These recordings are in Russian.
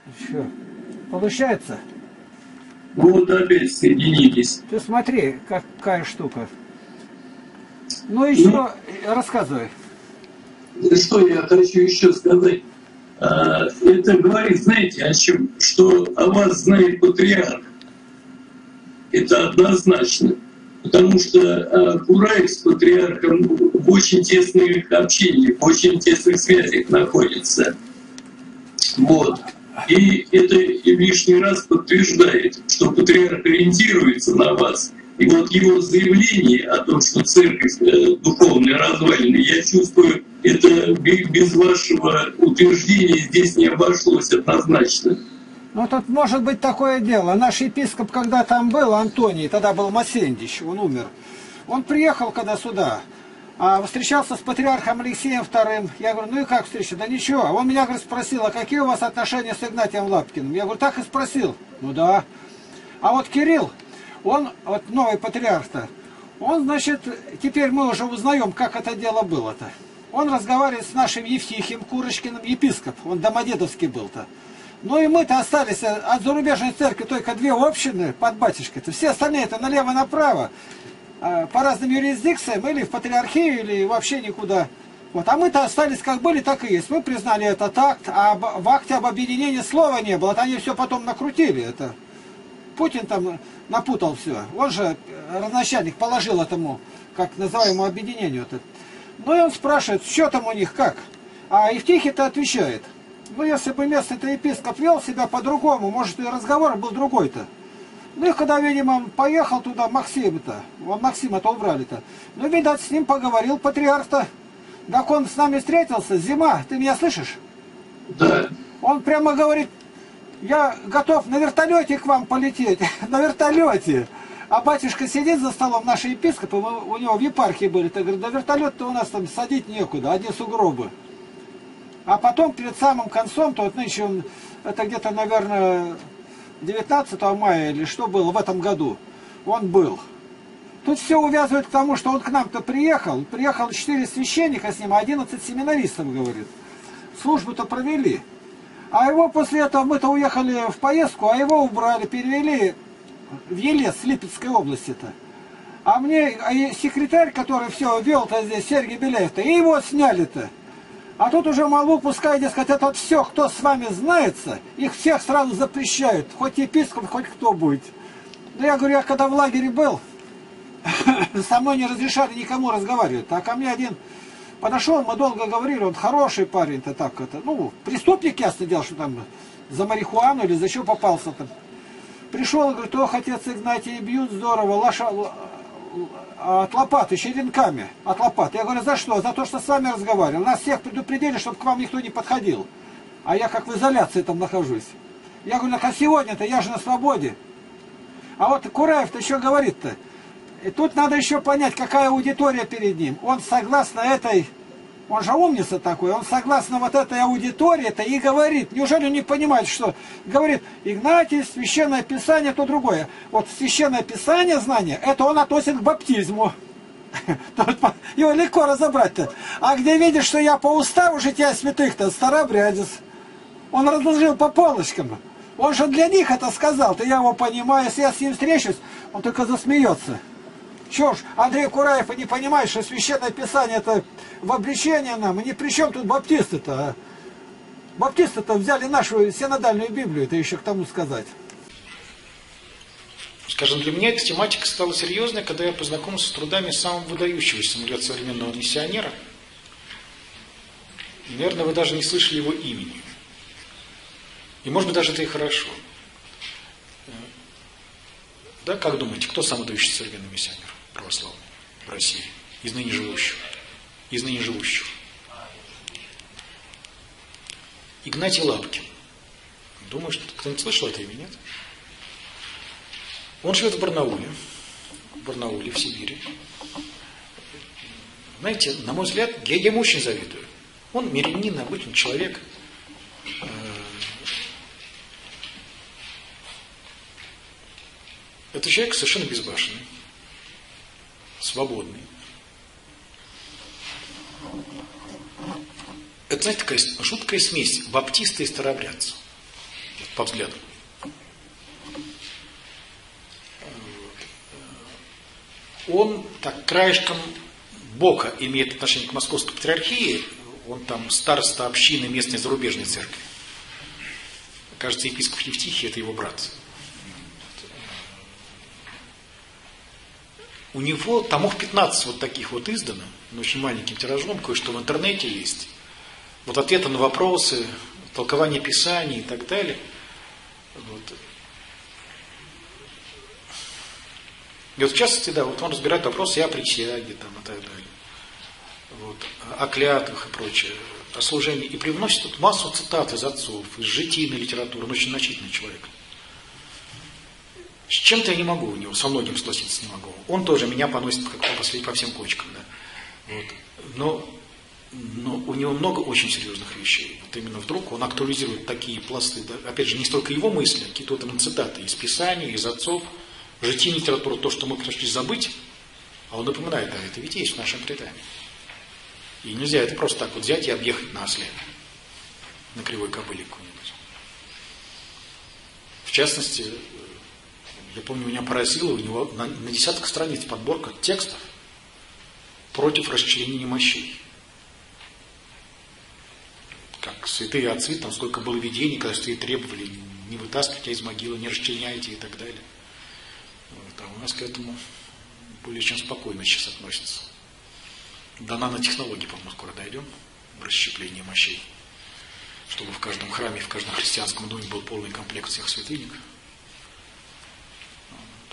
Что, получается? Вот опять соединились. Ты смотри, какая штука. Ну еще рассказывай. Что я хочу еще сказать? Это говорит, знаете, о чем? Что о вас знает патриарх. Это однозначно. Потому что Кураев с патриархом в очень тесных общениях, в очень тесных связях находится. Вот. И это лишний раз подтверждает, что патриарх ориентируется на вас. И вот его заявление о том, что церковь духовная развалина, я чувствую, это без вашего утверждения здесь не обошлось однозначно. Ну, тут может быть такое дело. Наш епископ, когда там был, Антоний, тогда был Масендич, он умер. Он приехал когда сюда, встречался с патриархом Алексеем II. Я говорю, ну и как встреча? Да ничего. Он меня, говорит, спросил, а какие у вас отношения с Игнатием Лапкиным? Я говорю, так и спросил. Ну да. А вот Кирилл, он, вот новый патриарх-то, он, значит, теперь мы уже узнаем, как это дело было-то. Он разговаривает с нашим Евтихием Курочкиным, епископ, он домодедовский был-то. Ну и мы-то остались от зарубежной церкви только две общины под батюшкой-то. Все остальные-то налево-направо, по разным юрисдикциям, или в патриархию, или вообще никуда. Вот. А мы-то остались как были, так и есть. Мы признали этот акт, а в акте об объединении слова не было. Это они все потом накрутили. Это Путин там напутал все. Он же, родоначальник, положил этому, как называемому, объединению-то. Ну и он спрашивает, что там у них, как? А Евтихий-то отвечает. Ну, если бы местный-то епископ вел себя по-другому, может, и разговор был другой-то. Ну, и когда, видимо, он поехал туда, Максим-то, вон Максима-то убрали-то, ну, видать, с ним поговорил патриарх-то. Так он с нами встретился, зима, ты меня слышишь? Да. Он прямо говорит, я готов на вертолете к вам полететь, на вертолете. А батюшка сидит за столом, наши епископы, у него в епархии были, ты говорит, да вертолет-то у нас там садить некуда, одни сугробы. А потом, перед самым концом, то вот нынче он, это где-то, наверное, 19 мая или что было в этом году, он был. Тут все увязывает к тому, что он к нам-то приехал. Приехал 4 священника с ним, 11 семинаристов, говорит. Службу-то провели. А его после этого, мы-то уехали в поездку, а его убрали, перевели в Елец, Липецкой области-то. А мне секретарь, который все вел-то здесь, Сергей Беляев-то, и его сняли-то. А тут уже молву пускай, дескать, это все, кто с вами знается, их всех сразу запрещают, хоть епископ, хоть кто будет. Да я говорю, я когда в лагере был, со мной не разрешали никому разговаривать. А ко мне один подошел, мы долго говорили, он хороший парень-то так это, ну, преступник, ясно дело, что там за марихуану или за что попался там. Пришел и говорит, ох, отец Игнатий, бьют здорово, от лопаты, черенками, от лопаты. Я говорю, за что? За то, что с вами разговаривал. Нас всех предупредили, чтобы к вам никто не подходил. А я как в изоляции там нахожусь. Я говорю, а сегодня-то я же на свободе. А вот Кураев-то еще говорит-то. И тут надо еще понять, какая аудитория перед ним. Он согласно этой, он же умница такой, он согласно вот этой аудитории-то и говорит. Неужели он не понимает, что говорит, Игнатий, Священное Писание, то другое. Вот Священное Писание, знание, это он относит к баптизму. Его легко разобрать-то. А где видишь, что я по уставу жития святых-то, старообрядец. Он разложил по полочкам. Он же для них это сказал-то, я его понимаю. Если я с ним встречусь, он только засмеется. Чё ж, Андрей Кураев и не понимает, что Священное Писание это в обличение нам, и ни при чем тут баптисты-то, а? Баптисты-то взяли нашу синодальную Библию, это еще к тому сказать. Скажем, для меня эта тематика стала серьезной, когда я познакомился с трудами самого выдающегося, на взгляд, современного миссионера. И, наверное, вы даже не слышали его имени. И, может быть, даже это и хорошо. Да, как думаете, кто самый выдающийся современный миссионер православный в России? Из ныне живущих. Из ныне живущих. Игнатий Лапкин. Думаю, что кто-нибудь слышал это имя, нет? Он живет в Барнауле, в Сибири. Знаете, на мой взгляд, я ему очень завидую. Он мирянин, обычный человек. Это человек совершенно безбашенный, свободный. Это, знаете, такая жуткая смесь баптиста и старообрядца. Вот по взглядам. Он так краешком бока имеет отношение к Московской патриархии, он там староста общины местной зарубежной церкви. Кажется, епископ Евтихий – это его брат. У него томов 15 вот таких вот издано, но очень маленьким тиражом, кое-что в интернете есть. Вот ответы на вопросы, толкование Писаний и так далее. Вот. И вот в частности, да, вот он разбирает вопросы и о присяге там, и так далее. Вот, о клятвах и прочее, о служении. И привносит тут массу цитат из отцов, из житийной литературы. Он очень значительный человек. С чем-то я не могу у него, со многим согласиться не могу. Он тоже меня поносит как по всем кочкам. Да. Вот. Но у него много очень серьезных вещей. Вот именно вдруг он актуализирует такие пласты. Да. Опять же, не столько его мысли, а какие-то вот цитаты из Писаний, из отцов, житийной литературы, то, что мы пришли забыть, а он напоминает, да, это ведь есть в нашем предании. И нельзя это просто так вот взять и объехать на осле, на кривой кобыле какой-нибудь. В частности, я помню, меня поразило, у него на десяток страниц подборка текстов против расчленения мощей. Как святые отцы, там сколько было видений, когда святые требовали, не вытаскивайте из могилы, не расчленяйте и так далее. Вот, а у нас к этому более чем спокойно сейчас относятся. До нанотехнологий, по-моему, скоро дойдем, в расщеплении мощей, чтобы в каждом храме, в каждом христианском доме был полный комплект всех святынек. Вот.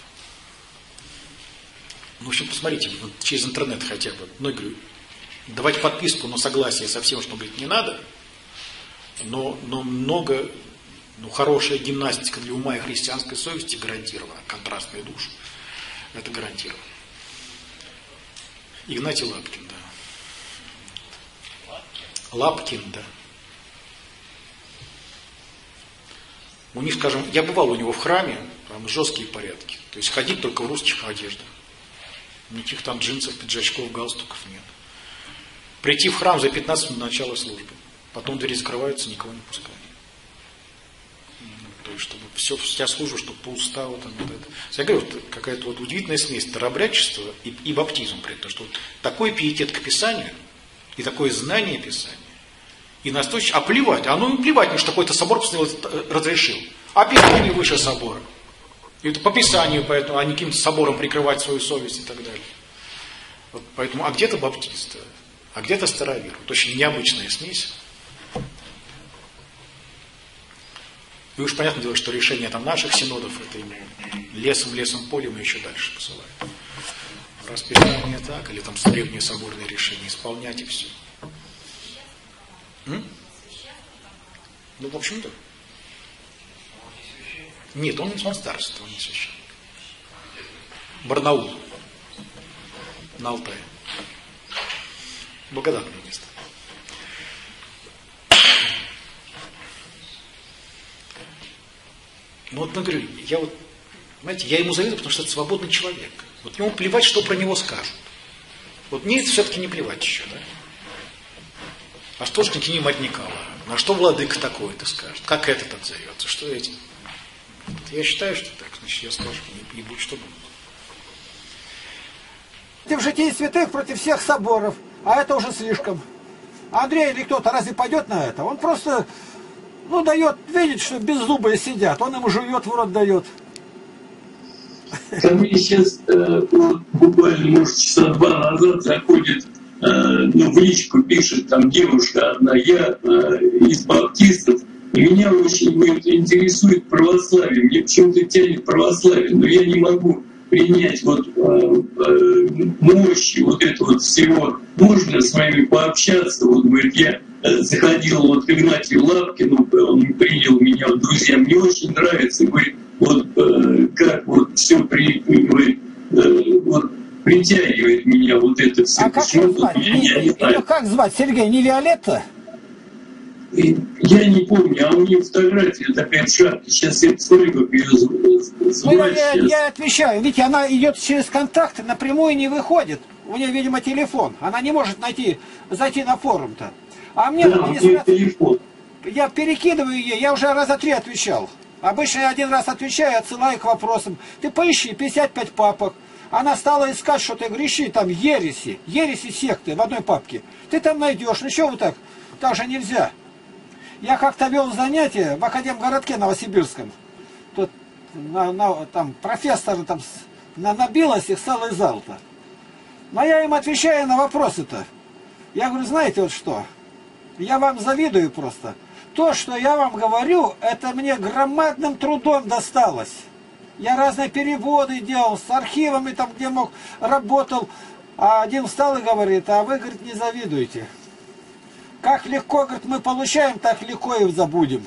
Ну, в общем, посмотрите, вот через интернет хотя бы. Ну, я говорю, давать подписку на согласие со всем, что говорит, не надо, но много, хорошая гимнастика для ума и христианской совести гарантирована, контрастные души, это гарантировано. Игнатий Лапкин, да. Лапкин, да. У них, скажем, я бывал у него в храме, там жесткие порядки. То есть ходить только в русских одеждах. Никаких там джинсов, пиджачков, галстуков нет. Прийти в храм за 15 минут до начала службы. Потом двери закрываются, никого не пускают. То есть, чтобы вся служба, чтобы по уставу там вот это. Я говорю, вот какая-то вот удивительная смесь старообрядчества и баптизм, потому что вот такой пиетет к Писанию и такое знание Писания, и настойчивость, а плевать, ну плевать, что какой-то собор разрешил. А Писание выше собора. И это по Писанию, поэтому, а не каким-то собором прикрывать свою совесть и так далее. Вот поэтому, а где-то баптисты, а где-то старовер. Вот очень необычная смесь. И уж понятное дело, что решение там наших синодов, это ему лесом, полем и еще дальше посылают. Раз Писание так, или там древние соборные решения исполнять и все. Ну, в общем-то. Нет, он староста, он не священник. Барнаул. На Алтае. Благодатное место. Ну вот, говорю, я ему завидую, потому что это свободный человек. Вот ему плевать, что про него скажут. Вот мне это все-таки не плевать еще, да? А что ж княгиня Мать Николаевна? На что владыка такой-то скажет? Как этот отзовется? Что эти? Вот я считаю, что так, значит, я скажу, и будь что будет. В житии святых против всех соборов, а это уже слишком. Андрей или кто-то разве пойдет на это? Он просто, дает, видит, что беззубые сидят, он ему жует, в рот дает. Ко мне сейчас, буквально, может, часа 2 назад заходит, в личку пишет там девушка одна, я из баптистов, и меня очень интересует православие, мне почему-то тянет православие, но я не могу принять мощи этого всего. Можно с вами пообщаться? Говорит, я заходил к Игнатию Лапкину, он принял меня в друзья, мне очень нравится, говорит, как все притягивает меня это все. А как его звать? Как звать? Сергей, не Виолетта? Я не помню, а у нее фотография такая в шапке. Сейчас я посмотрю, как ее звать. Я отвечаю. Видите, она идет через контакты, напрямую не выходит. У нее, видимо, телефон. Она не может зайти на форум-то. А мне телефон. я перекидываю ей, я уже раза 3 отвечал. Обычно я 1 раз отвечаю, отсылаю к вопросам. Ты поищи 55 папок. Она стала искать что-то, греши, там ереси секты в одной папке. Ты там найдешь, ну что вы так? Так же нельзя. Я как-то вел занятия в Академгородке Новосибирском. Тут там профессор там набилось их целый зал-то. Но я им отвечаю на вопросы-то. Я говорю, знаете вот что? Я вам завидую просто. То, что я вам говорю, это мне громадным трудом досталось. Я разные переводы делал, с архивами там, где мог, работал. А один встал и говорит, а вы, говорит, не завидуете. Как легко, говорит, мы получаем, так легко и забудем.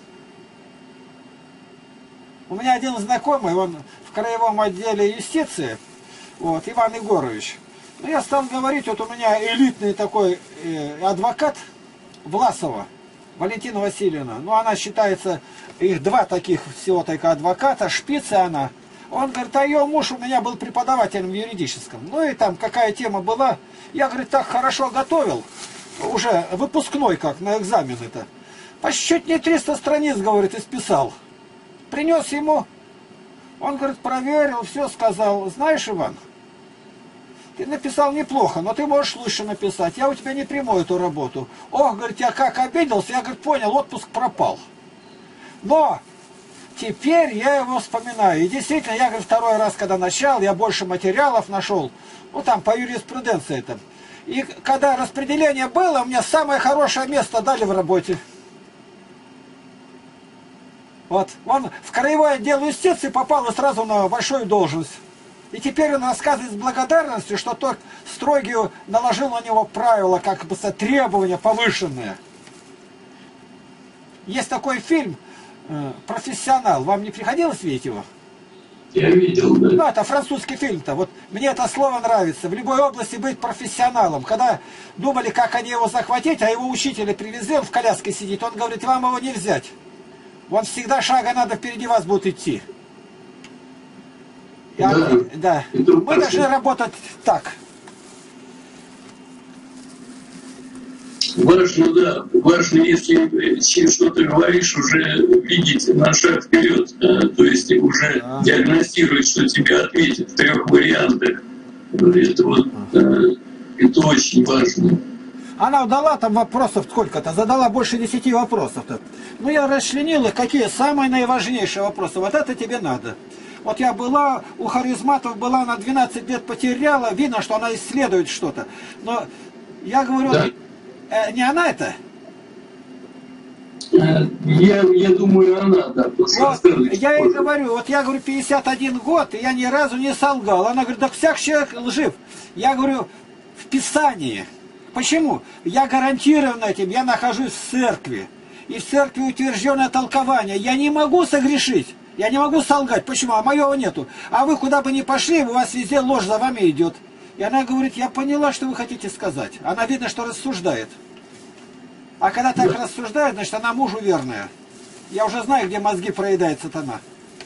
У меня один знакомый, он в краевом отделе юстиции, вот, Иван Егорович. Ну, я стал говорить, вот у меня элитный такой адвокат Власова, Валентина Васильевна. Ну, она считается, их 2 таких всего только адвоката, шпица она. Он говорит, а ее муж у меня был преподавателем в юридическом. Ну, и там какая тема была. Я, говорит, так хорошо готовил, уже выпускной как, на экзамены-то. Почти чуть не 300 страниц, говорит, исписал. Принес ему, он, говорит, проверил, все сказал. Знаешь, Иван, ты написал неплохо, но ты можешь лучше написать. Я у тебя не приму эту работу. Ох, говорит, я как обиделся, я, говорит, понял, отпуск пропал. Но теперь я его вспоминаю. И действительно, я, говорит, 2-й раз, когда начал, я больше материалов нашел. Ну, там, по юриспруденции там. И когда распределение было, мне самое хорошее место дали в работе. Вот. Он в краевой отдел юстиции попал и сразу на большую должность. И теперь он рассказывает с благодарностью, что тот строгий наложил на него правила, как бы требования повышенные. Есть такой фильм «Профессионал». Вам не приходилось видеть его? Я видел, да. Ну, это французский фильм-то. Вот мне это слово нравится. В любой области быть профессионалом. Когда думали, как они его захватить, а его учителя привезли, он в коляске сидит, он говорит, вам его не взять. Он всегда шага надо впереди вас будет идти. Да. Мы должны работать так. Важно, да. Важно, если что-то говоришь, уже видеть на шаг вперед. То есть уже диагностировать, что тебе ответят в 3 вариантах. Это вот это очень важно. Она дала там вопросов сколько-то, задала больше 10 вопросов-то. Ну, я расчленил их, какие самые наиважнейшие вопросы. Вот это тебе надо. Вот я была, у Харизматов была, она 12 лет потеряла, видно, что она исследует что-то. Но я говорю, да. Не она это? Я думаю, она, да. Вот, я ей говорю, вот я говорю, 51 год, и я ни разу не солгал. Она говорит, да всяк человек лжив. Я говорю, в Писании. Почему? Я гарантирован этим, я нахожусь в церкви. И в церкви утвержденное толкование. Я не могу согрешить. Я не могу солгать. Почему? А моего нету. А вы куда бы ни пошли, у вас везде ложь за вами идет. И она говорит, я поняла, что вы хотите сказать. Она видно, что рассуждает. А когда так рассуждает, значит, она мужу верная. Я уже знаю, где мозги проедает сатана.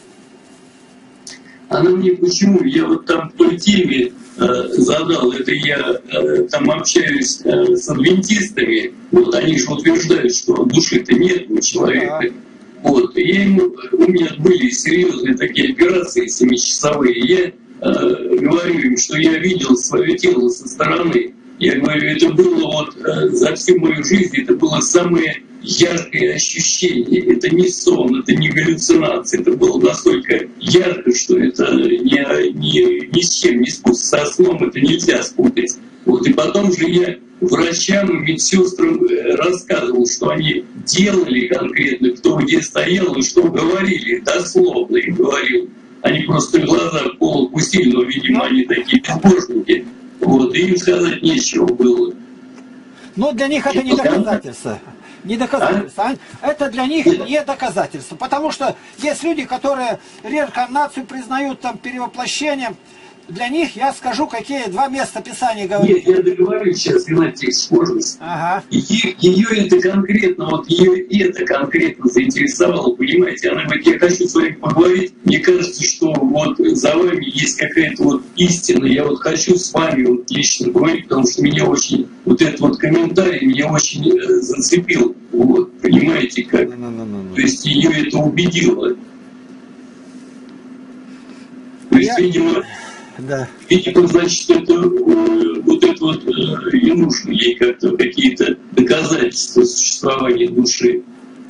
Она мне почему? Я вот там в той теме задал, это я там общаюсь с адвентистами, вот они же утверждают, что души-то нет у человека. Да. Вот, и у меня были серьезные такие операции 7-часовые, я говорю им, что я видел свое тело со стороны. Я говорю, это было вот за всю мою жизнь, это было самое яркое ощущение. Это не сон, это не галлюцинация. Это было настолько ярко, что это ни с чем не спутать. Со сном это нельзя спутать. Вот, и потом же я врачам и медсестрам рассказывал, что они делали конкретно, кто где стоял и что говорили. Дословно им говорил. Они просто глаза в пол опустили, но, видимо, они такие безбожники. Вот, и им сказать нечего было. Но для них это не доказательство. Не доказательство. Это для них не доказательство. Потому что есть люди, которые реинкарнацию признают там перевоплощением. для них я скажу, какие два места Писания говорит. Нет, я договорю сейчас, Геннадий, сложность. Ага. Ее это конкретно, вот ее это конкретно заинтересовало, понимаете? Она говорит, я хочу с вами поговорить, мне кажется, что вот за вами есть какая-то вот истина, я вот хочу с вами вот лично поговорить, потому что меня очень, вот этот вот комментарий меня очень зацепил, вот, понимаете, как? То есть ее это убедило. То есть, видимо, да. Видимо, значит, это вот это вот и нужно ей как-то какие-то доказательства существования души.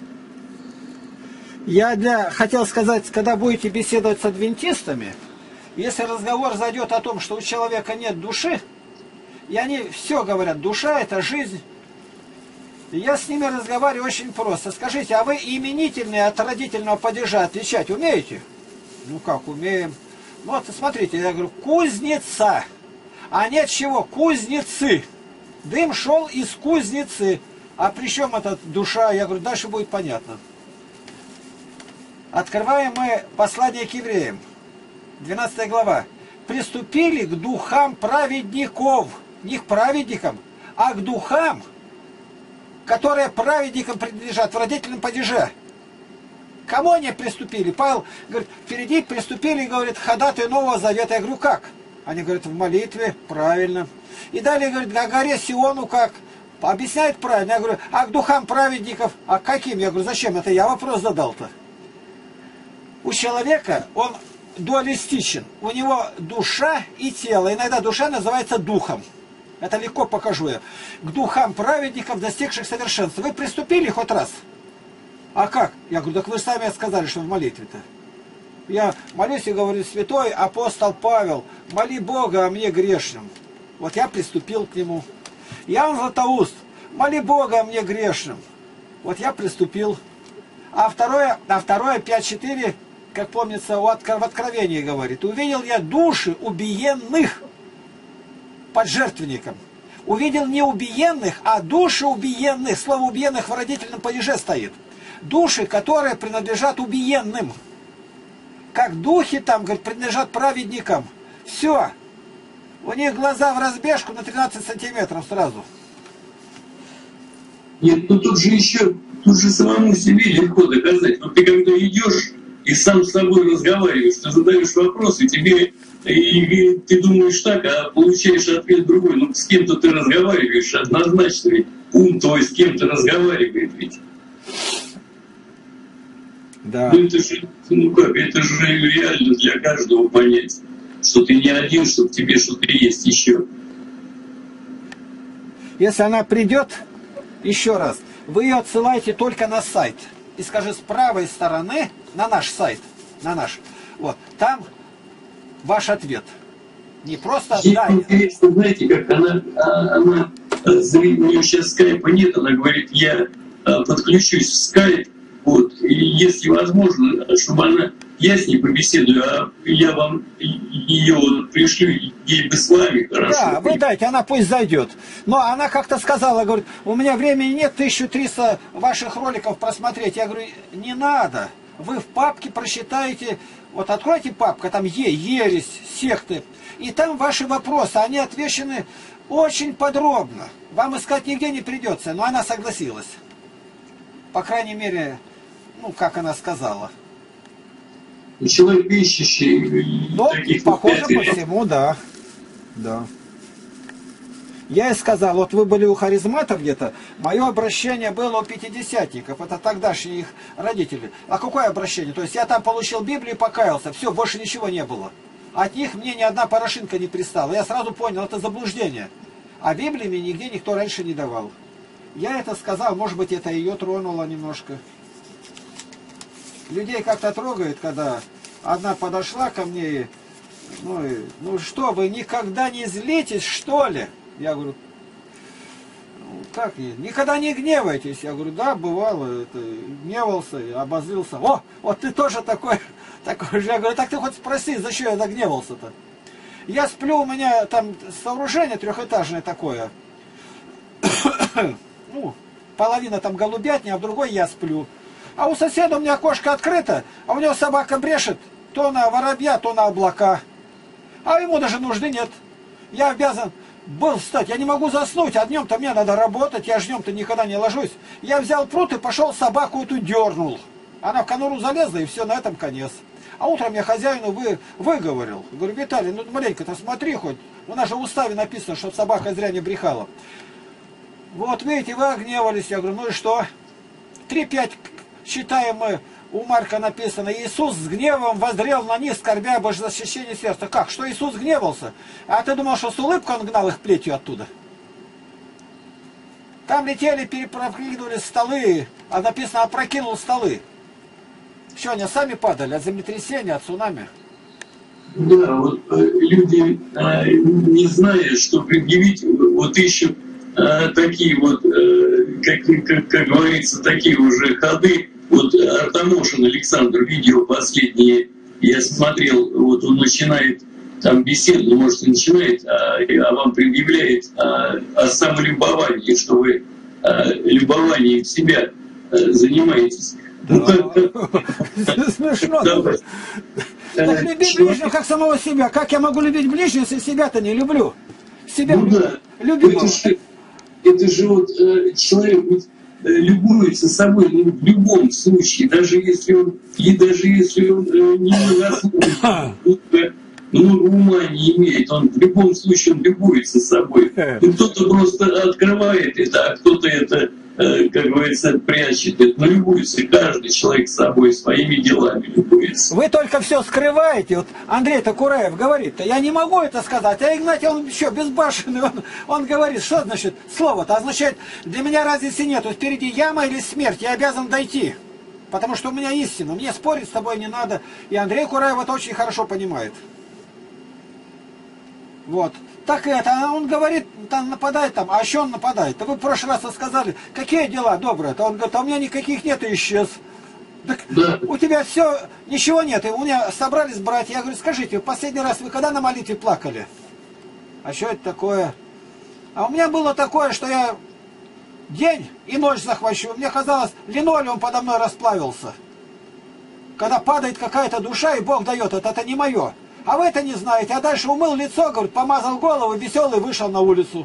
Я хотел сказать, когда будете беседовать с адвентистами, если разговор зайдет о том, что у человека нет души, и они все говорят, душа это жизнь, я с ними разговариваю очень просто. Скажите, а вы именительные от родительного падежа отличать умеете? Ну как, умеем. Вот, смотрите, я говорю, кузница. А нет чего, кузнецы. Дым шел из кузницы. А при чем эта душа? Я говорю, дальше будет понятно. Открываем мы послание к евреям. 12 глава. Приступили к духам праведников. Не к праведникам, а к духам, которые праведникам принадлежат в родительном падеже. Кому они приступили? Павел говорит, впереди приступили, говорит, ходатаю Нового Завета. Я говорю, как? Они говорят, в молитве, правильно. И далее, говорит, на горе Сиону как? Объясняет правильно. Я говорю, а к духам праведников? А каким? Я говорю, зачем? Это я вопрос задал-то. У человека, он дуалистичен. У него душа и тело. Иногда душа называется духом. Это легко покажу я. К духам праведников, достигших совершенства. Вы приступили хоть раз? А как? Я говорю, так вы сами сказали, что в молитве-то. Я молюсь и говорю, святой апостол Павел, моли Бога о мне грешным. Вот я приступил к нему. Иоанн Златоуст, моли Бога о мне грешным. Вот я приступил. А второе 5.4, как помнится, в Откровении говорит, увидел я души убиенных под жертвенником. Увидел не убиенных, а души убиенных. Слово убиенных в родительном падеже стоит. Души, которые принадлежат убиенным. Как духи там, говорит, принадлежат праведникам. Все. У них глаза в разбежку на 13 сантиметров сразу. Нет, ну тут же самому себе легко доказать. Вот ты когда идешь и сам с собой разговариваешь, ты задаешь вопрос, и тебе и ты думаешь так, а получаешь ответ другой. Ну с кем-то ты разговариваешь, однозначно ведь ум твой с кем-то разговаривает ведь. Да. Ну это же, это же реально для каждого понять, что ты не один, что в тебе что-то есть еще. Если она придет, еще раз, вы ее отсылаете только на сайт. И скажи, с правой стороны, на наш сайт, на наш, вот, там ваш ответ. Не просто да. Интересно, знаете, как она у нее сейчас скайпа нет, она говорит, я подключусь в скайп, вот, и если возможно, чтобы я с ней побеседую, а я вам ее вот пришлю, ей бы с вами хорошо. Да, вы дайте, она пусть зайдет. Но она как-то сказала, говорит, у меня времени нет 1300 ваших роликов просмотреть. Я говорю, не надо. Вы в папке прочитаете, вот откройте папку, там ересь, секты, и там ваши вопросы, они отвечены очень подробно. Вам искать нигде не придется, но она согласилась. По крайней мере, ну, как она сказала. Человек ищущий. Ну, похоже по всему, да. Да. Я и сказал, вот вы были у харизматов где-то, мое обращение было у пятидесятников, это тогдашние их родители. А какое обращение? То есть я там получил Библию и покаялся, все, больше ничего не было. От них мне ни одна порошинка не пристала. Я сразу понял, это заблуждение. А Библии мне нигде никто раньше не давал. Я это сказал, может быть, это ее тронуло немножко. Людей как-то трогает, когда одна подошла ко мне и, ну что, вы никогда не злитесь, что ли? Я говорю, ну как не, никогда не гневайтесь. Я говорю, да, бывало, это, гневался, обозлился. О, вот ты тоже такой же. Я говорю, так ты хоть спроси, зачем я загневался-то? Я сплю, у меня там сооружение трехэтажное такое. Ну, половина там голубятни, а в другой я сплю. А у соседа у меня окошко открыто, а у него собака брешет то на воробья, то на облака. А ему даже нужды нет. Я обязан был встать. Я не могу заснуть, а днем-то мне надо работать, я ж днем-то никогда не ложусь. Я взял пруд и пошел собаку эту дернул. Она в конуру залезла, и все, на этом конец. А утром я хозяину выговорил. Говорю, Виталий, ну маленько-то смотри хоть. У нас же в уставе написано, чтобы собака зря не брехала. Вот видите, вы огневались. Я говорю, ну и что? 3-5 считаем мы, у Марка написано, Иисус с гневом воззрел на них, скорбя об защищении сердца. Как? Что Иисус гневался? А ты думал, что с улыбкой он гнал их плетью оттуда? Там летели, перепрокидывали столы, а написано, опрокинул столы. Что, они сами падали от землетрясения, от цунами? Да, вот люди, не зная, что предъявить, вот ищут такие вот, как говорится, такие уже ходы. Вот Артамошин Александр, видео последнее я смотрел, вот он начинает там беседу, может и начинает, а вам предъявляет о самолюбовании, что вы любованием себя занимаетесь. Ну, смешно. Так любить ближнего, как самого себя. Как я могу любить ближнего, если себя-то не люблю? Себя любимого. Это же вот человек вот, любуется собой, ну, в любом случае, даже если он не много ума не имеет, он в любом случае он любуется собой. И кто-то просто открывает это, а кто-то это, как говорится, прячет. Это, но любуется каждый человек собой, своими делами любуется. Вы только все скрываете. Вот Андрей Такураев говорит, я не могу это сказать. А Игнатий, он еще безбашенный, он говорит, что значит слово-то? Означает, для меня разницы нет. Вот впереди яма или смерть, я обязан дойти. Потому что у меня истина, мне спорить с тобой не надо. И Андрей Кураев это очень хорошо понимает. Вот. Так это, а он говорит, там нападает там, а еще он нападает. А вы в прошлый раз сказали, какие дела добрые-то? Он говорит, а у меня никаких нет и исчез. Так да. У тебя все, ничего нет. И у меня собрались братья. Я говорю, скажите, в последний раз вы когда на молитве плакали? А что это такое? А у меня было такое, что я день и ночь захвачу. Мне казалось, линолеум подо мной расплавился. Когда падает какая-то душа, и Бог дает, это не мое. А вы это не знаете. А дальше умыл лицо, говорит, помазал голову, веселый, вышел на улицу.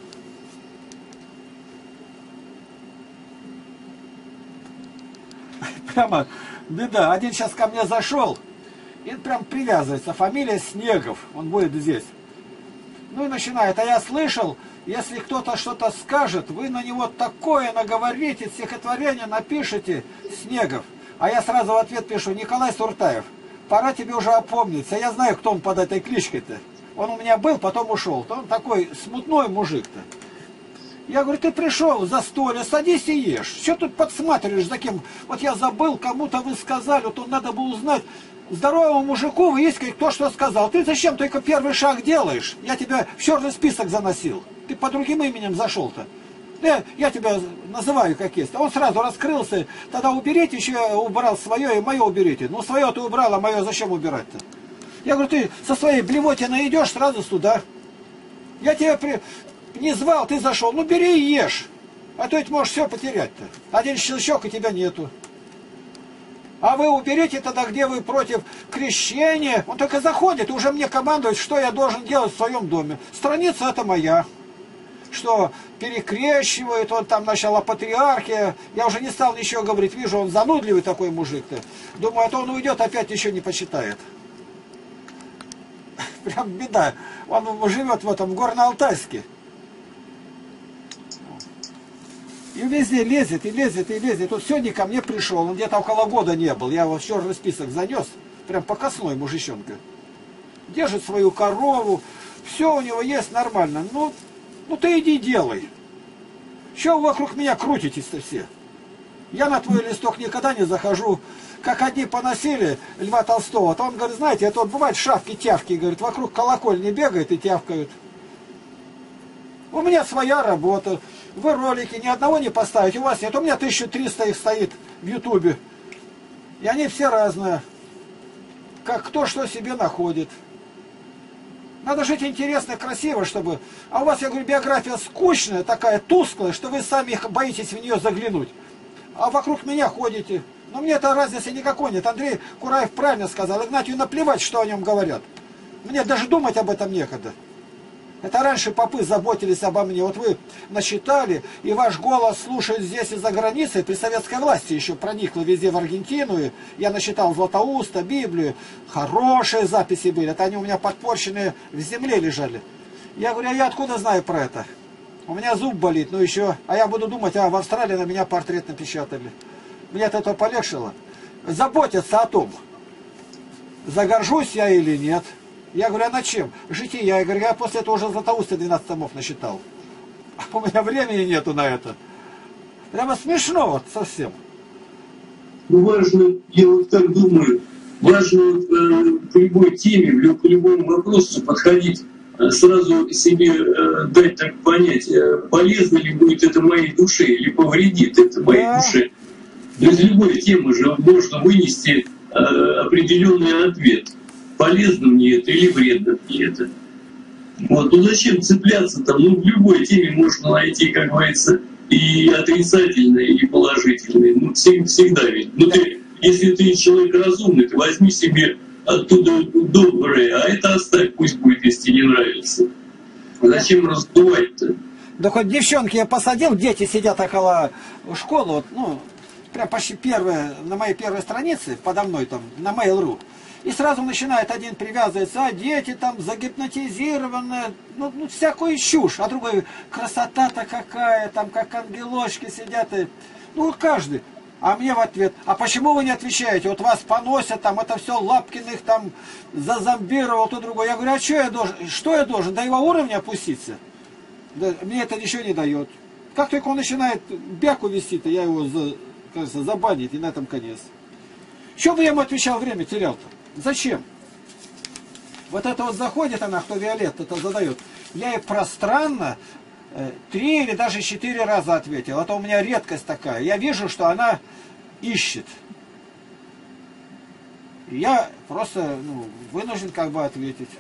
Прямо беда. Один сейчас ко мне зашел, и прям привязывается. Фамилия Снегов, он будет здесь. Ну и начинает. А я слышал, если кто-то что-то скажет, вы на него такое наговорите, стихотворение напишите, Снегов. А я сразу в ответ пишу, Николай Суртаев. Пора тебе уже опомниться. Я знаю, кто он под этой кличкой-то. Он у меня был, потом ушел. Он такой смутной мужик-то. Я говорю, ты пришел за столе, садись и ешь. Что тут подсматриваешь за кем? Вот я забыл, кому-то вы сказали, вот надо было узнать. Здоровому мужику вы есть кто что сказал. Ты зачем только первый шаг делаешь? Я тебя в черный список заносил. Ты по другим именем зашел-то. Я тебя называю как есть. Он сразу раскрылся. Тогда уберите, еще я убрал свое и мое уберите. Ну свое ты убрал, а мое зачем убирать-то? Я говорю, ты со своей блевотиной идешь сразу сюда. Я тебя не звал, ты зашел. Ну бери и ешь. А то ведь можешь все потерять-то. Один щелчок и тебя нету. А вы уберите тогда, где вы против крещения. Он только заходит и уже мне командует, что я должен делать в своем доме. Страница это моя. Что перекрещивает, он там начал о патриархе. Я уже не стал ничего говорить. Вижу, он занудливый такой мужик-то. Думаю, а то он уйдет, опять еще не почитает. Прям беда. Он живет в этом Горно-Алтайске. И везде лезет, и лезет, и лезет. Тут сегодня ко мне пришел. Он где-то около года не был. Я его в черный список занес. Прям покосной мужичонка. Держит свою корову. Все у него есть нормально. Ну ты иди делай. Чего вы вокруг меня крутитесь-то все? Я на твой листок никогда не захожу. Как одни поносили Льва Толстого, то он говорит, знаете, это вот бывает шавки-тявки, говорит, вокруг колокольни бегают и тявкают. У меня своя работа. Вы ролики ни одного не поставите, у вас нет. У меня 1300 их стоит в Ютубе. И они все разные. Как кто что себе находит. Надо жить интересно, красиво, чтобы... А у вас, я говорю, биография скучная, такая тусклая, что вы сами боитесь в нее заглянуть. А вокруг меня ходите. Но мне это разницы никакой нет. Андрей Кураев правильно сказал. Игнатию наплевать, что о нем говорят. Мне даже думать об этом некогда. Это раньше попы заботились обо мне. Вот вы насчитали, и ваш голос слушают здесь и за границей. При советской власти еще проникло везде в Аргентину. И я насчитал Златоуста, Библию. Хорошие записи были. Это они у меня подпорченные в земле лежали. Я говорю, а я откуда знаю про это? У меня зуб болит, ну еще. А я буду думать, в Австралии на меня портрет напечатали. Мне от этого полегчало. Заботятся о том, загоржусь я или нет. Я говорю, а на чем? Жития. Я говорю, я после этого уже Златоуста 12 томов насчитал. А у меня времени нету на это. Прямо смешно вот совсем. Ну важно, я вот так думаю, важно к любой теме, к любому вопросу подходить, сразу себе дать так понять, полезно ли будет это моей душе или повредит это моей душе. Из любой темы же можно вынести определенный ответ. Полезно мне это или вредно мне это. Вот. Ну зачем цепляться там? Ну в любой теме можно найти, как говорится, и отрицательное, и положительное. Ну всегда ведь. Ну если ты человек разумный, ты возьми себе оттуда доброе, а это оставь, пусть будет, если тебе не нравится. Зачем раздувать-то? Да хоть девчонки я посадил, дети сидят около школы, вот, ну, прям почти первые, на моей первой странице, подо мной там, на Mail.ru. И сразу начинает один привязываться, а дети там загипнотизированы, ну всякую чушь. А другой, красота-то какая, там как ангелочки сидят. И, ну каждый. А мне в ответ, а почему вы не отвечаете? Вот вас поносят, там это все Лапкиных там зазомбировал, то другое. Я говорю, а что я должен? Что я должен? До его уровня опуститься? Да, мне это ничего не дает. Как только он начинает бяку вести-то, я его кажется, забанить, и на этом конец. Что бы я ему отвечал, время терял-то? Зачем? Вот это вот заходит она, кто Виолетта это задает. Я ей пространно 3 или даже 4 раза ответил. Это у меня редкость такая. Я вижу, что она ищет. И я просто вынужден как бы ответить.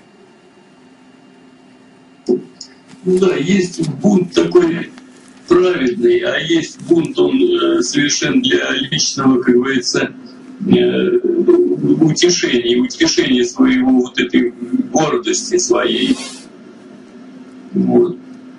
Да, есть бунт такой праведный, а есть бунт, он совершенно для личного, как говорится, утешения своего вот этой гордости своей. Вот.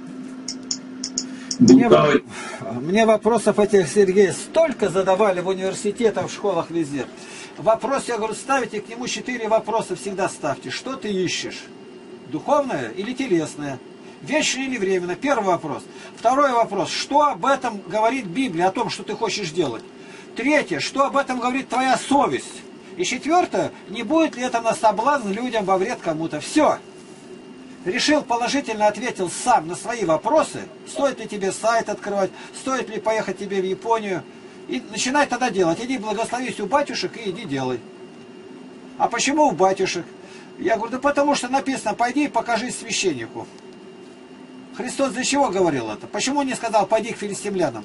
Мне вопросов этих, Сергей, столько задавали в университетах, в школах, везде. Вопрос, я говорю, ставите к нему 4 вопроса, всегда ставьте. Что ты ищешь? Духовное или телесное? Вечное или временно? Первый вопрос. Второй вопрос. Что об этом говорит Библия, о том, что ты хочешь делать? Третье. Что об этом говорит твоя совесть? И четвертое. Не будет ли это на соблазн людям во вред кому-то? Все. Решил, положительно ответил сам на свои вопросы. Стоит ли тебе сайт открывать? Стоит ли поехать тебе в Японию? И начинай тогда делать. Иди благословись у батюшек и иди делай. А почему у батюшек? Я говорю, да потому что написано, пойди и покажись священнику. Христос для чего говорил это? Почему не сказал, пойди к филистимлянам?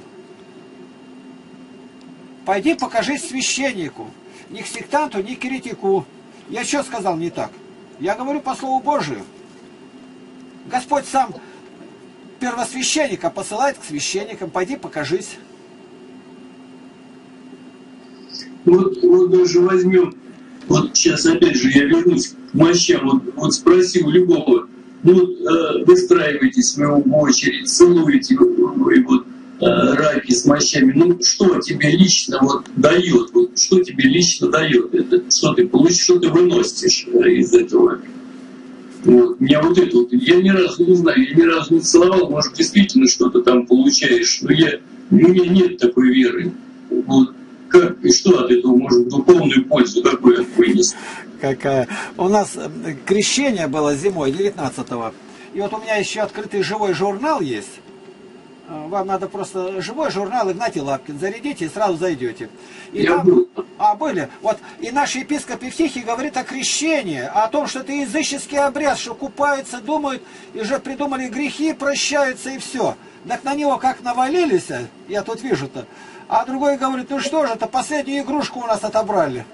Пойди покажись священнику. Ни к сектанту, ни к еретику. Я что сказал не так? Я говорю по Слову Божию. Господь сам первосвященника посылает к священникам. Пойди покажись. Вот даже возьмем, вот сейчас опять же я вернусь к мощам, вот спроси у любого, выстраивайтесь в очередь, целуете вы вот раки с мощами, что тебе лично вот дает, вот что тебе лично дает это, что ты получишь, что ты выносишь из этого. Вот. Меня вот это вот, я ни разу не знаю, я ни разу не целовал, может действительно что-то там получаешь, но у меня нет такой веры. Вот. Как и что от этого может духовную пользу какую он вынес? Какая? У нас крещение было зимой 19-го. И вот у меня еще открытый живой журнал есть. Вам надо просто живой журнал Игнатий Лапкин зарядите и сразу зайдете. И я там, был. Были. Вот, и наш епископ Евтихий говорит о крещении, о том, что это языческий обряд, что купаются, думают, и уже придумали грехи, прощаются и все. Так на него как навалились, я тут вижу-то. А другой говорит, ну что же, это последнюю игрушку у нас отобрали.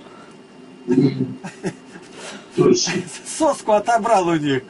Соску отобрал у них.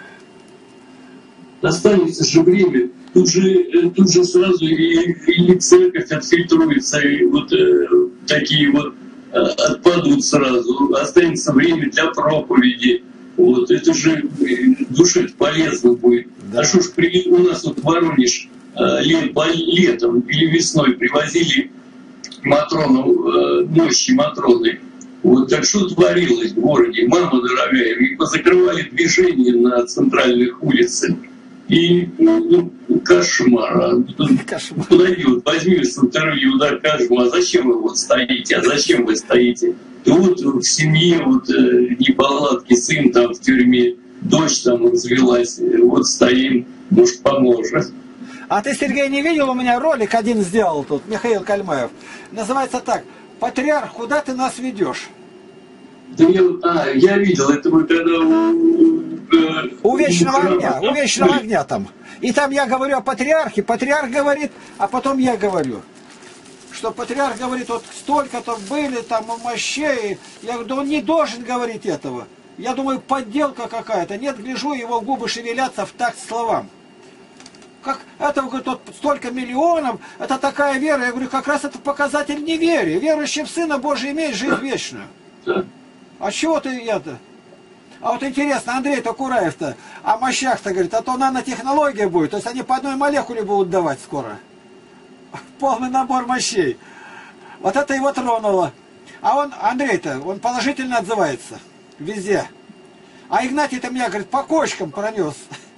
Останется же время. Тут же сразу и церковь отфильтруется, и вот такие вот отпадут сразу. Останется время для проповеди. Вот, это же душе полезно будет. Да. А что ж, у нас вот в Воронеж летом или весной привозили Матрону, мощи Матроны. Вот так что творилось в городе, мама дорогая, и позакрывали движение на центральных улицах. И кошмар. Кошмар. Подойди, вот возьми с интервью, докажем, а зачем вы вот стоите, а зачем вы стоите? И вот в семье вот неполадки, сын там в тюрьме, дочь там развелась, вот стоим, может, поможет. А ты, Сергей, не видел, у меня ролик один сделал тут, Михаил Кальмаев. Называется так: «Патриарх, куда ты нас ведешь?» Да я видел, это вы когда У вечного огня, у вечного огня там. И там я говорю о патриархе, патриарх говорит, а потом я говорю. Что патриарх говорит, вот столько-то были там мощей. Я говорю, да он не должен говорить этого. Я думаю, подделка какая-то. Нет, гляжу, его губы шевелятся в такт словам. Как это, говорит, вот столько миллионов, это такая вера. Я говорю, как раз это показатель неверия. Верующий в Сына Божия имеет жизнь вечную. А чего ты это? А вот интересно, Андрей-то Кураев-то о мощах-то говорит, а то нанотехнология будет. То есть они по одной молекуле будут давать скоро. Полный набор мощей. Вот это его тронуло. А он, Андрей-то, он положительно отзывается. Везде. А Игнатий-то меня, говорит, по кочкам пронес.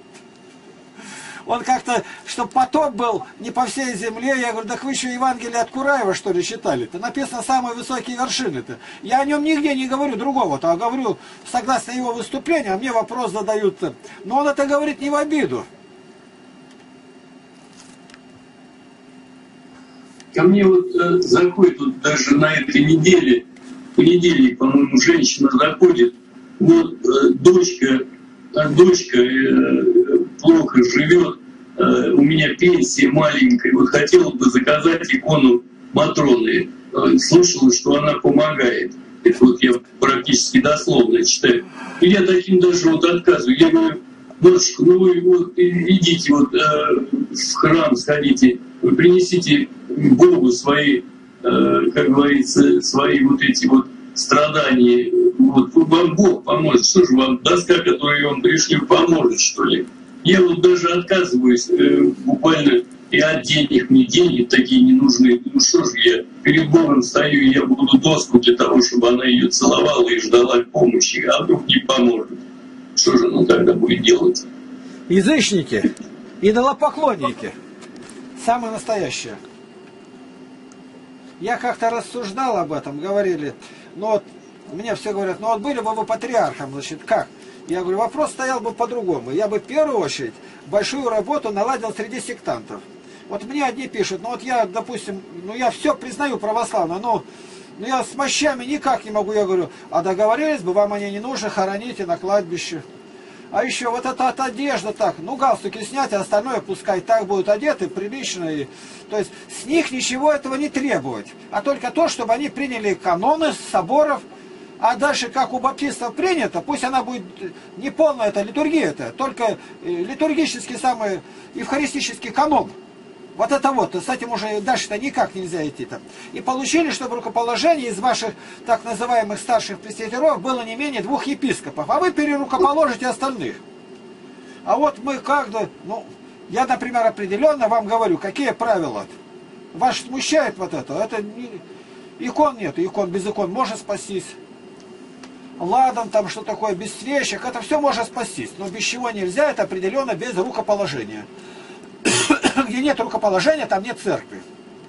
Он как-то, чтобы поток был не по всей земле. Я говорю, так вы еще Евангелие от Кураева, что ли, читали-то? Написано самые высокие вершины-то. Я о нем нигде не говорю другого-то, а говорю согласно его выступлению, а мне вопрос задают-то. Но он это говорит не в обиду. Ко мне вот заходит вот даже на этой неделе, в понедельник, по-моему, женщина заходит, вот дочка плохо живет, у меня пенсия маленькая, вот хотела бы заказать икону Матроны, слышала, что она помогает. Это вот я практически дословно читаю. И я таким даже вот отказываю. Я говорю, батюшка, ну вы вот идите вот в храм, сходите, вы принесите Богу свои, как говорится, свои вот эти вот страдания. Вот вам Бог поможет. Что же вам, доска, которую он пришлю, поможет, что ли? Я вот даже отказываюсь буквально, и от денег, мне деньги такие не нужны. Ну что же я перед Богом стою, и я буду доску для того, чтобы она ее целовала и ждала помощи, а вдруг не поможет. Что же ну тогда будет делать? Язычники, идолопоклонники, самые настоящие. Я как-то рассуждал об этом, говорили, ну вот, мне все говорят, ну вот были бы вы патриархом, значит, как? Я говорю, вопрос стоял бы по-другому. Я бы в первую очередь большую работу наладил среди сектантов. Вот мне одни пишут, ну вот я, допустим, ну я все признаю православно, но я с мощами никак не могу. Я говорю, а договорились бы, вам они не нужны, хороните на кладбище. А еще вот эта от одежда так, ну галстуки снять, а остальное пускай так будут одеты, прилично. И, то есть с них ничего этого не требовать, а только то, чтобы они приняли каноны соборов. А дальше, как у баптистов принято, пусть она будет не полная эта литургия, только литургический самый евхаристический канон. Вот это вот, с этим уже дальше-то никак нельзя идти там. И получили, чтобы рукоположение из ваших так называемых старших пресвитеров было не менее 2 епископов, а вы перерукоположите остальных. А вот мы как-то, ну, я, например, определенно вам говорю, какие правила. Вас смущает вот это не, икон нет, икон без икон можно спастись. Ладан, там что такое, без свечек, это все можно спастись. Но без чего нельзя, это определенно без рукоположения. Где нет рукоположения, там нет церкви.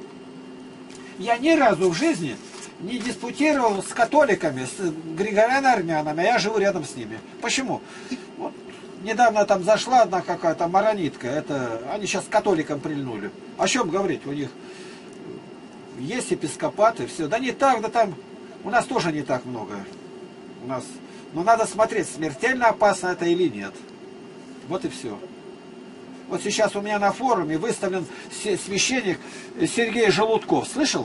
Я ни разу в жизни не диспутировал с католиками, с григориано-армянами, а я живу рядом с ними. Почему? Вот, недавно там зашла одна какая-то маронитка, они сейчас к католикам прильнули. О чем говорить? У них есть епископаты, все. Да не так, да там, у нас тоже не так много. У нас, но надо смотреть, смертельно опасно это или нет. Вот и все. Вот сейчас у меня на форуме выставлен священник Сергей Желудков. Слышал?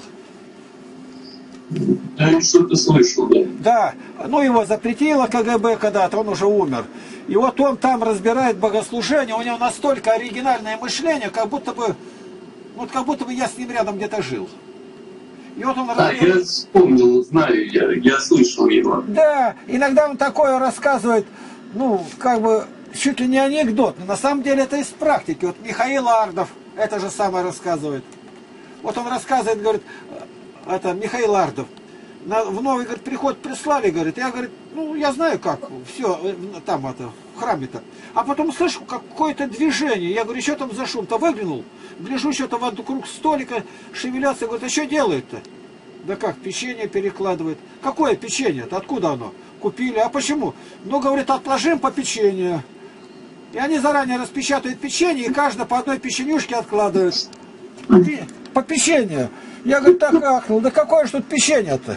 Да, что-то слышал, да. Да, ну его запретило КГБ когда-то, он уже умер. И вот он там разбирает богослужение, у него настолько оригинальное мышление, как будто бы я с ним рядом где-то жил. И вот он я вспомнил, знаю, я слышал его. Да, иногда он такое рассказывает, ну, как бы, чуть ли не анекдот, но на самом деле это из практики. Вот Михаил Ардов это же самое рассказывает. Вот он рассказывает, говорит, это Михаил Ардов, в новый, говорит, приход прислали, говорит, я, говорит, ну, я знаю как, все, там это, в храме-то. А потом слышу какое-то движение, я говорю, что там за шум-то, выглянул, гляжу, что-то вокруг столика шевелятся, говорит, а что делает-то? Да как, печенье перекладывает. Какое печенье-то, откуда оно? Купили, а почему? Ну, говорит, отложим по печенью. И они заранее распечатают печенье, и каждый по одной печенюшке откладывает. По печенью. Я, говорю, так ахнул, да какое же тут печенье-то?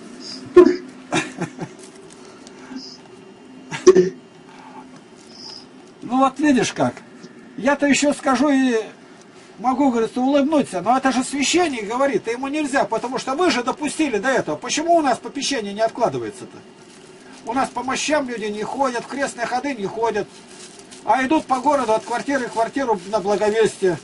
Ну вот видишь как. Я-то еще скажу и могу, говорит, улыбнуться, но это же священник говорит, ему нельзя, потому что вы же допустили до этого. Почему у нас по печенью не откладывается-то? У нас по мощам люди не ходят, в крестные ходы не ходят, а идут по городу от квартиры к квартиру на благовестие.